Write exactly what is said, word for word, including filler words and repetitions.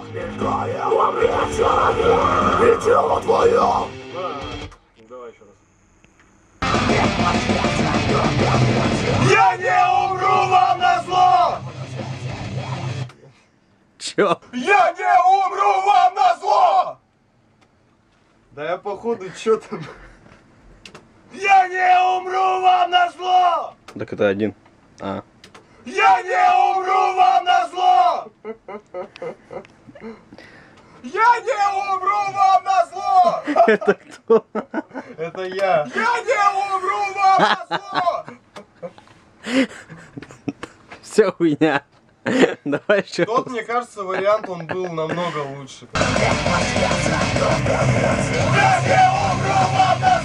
Мешкая умереть и тело твое. Давай еще раз. Я не умру вам назло! Чё? Я не умру вам назло! Да я походу чё там. Я не умру вам назло! Так это один. А. Я не умру вам назло! Я не умру вам назло! Это кто? Это я. Я не умру вам назло! Все хуйня. Давай еще. Тот, мне кажется, вариант он был намного лучше. Я не умру вам назло!